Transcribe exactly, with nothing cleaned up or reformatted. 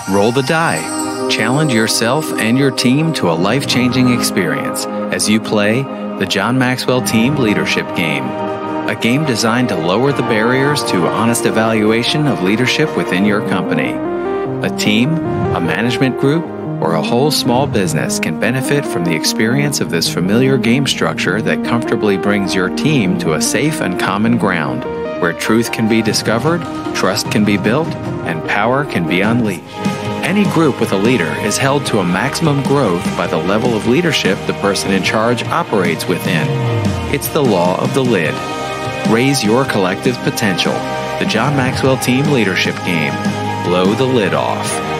Roll the die. Challenge yourself and your team to a life-changing experience as you play the John Maxwell Team Leadership Game, a game designed to lower the barriers to honest evaluation of leadership within your company. A team, a management group, or a whole small business can benefit from the experience of this familiar game structure that comfortably brings your team to a safe and common ground, where truth can be discovered, trust can be built, and power can be unleashed. Any group with a leader is held to a maximum growth by the level of leadership the person in charge operates within. It's the law of the lid. Raise your collective potential. The John Maxwell Team Leadership Game. Blow the lid off.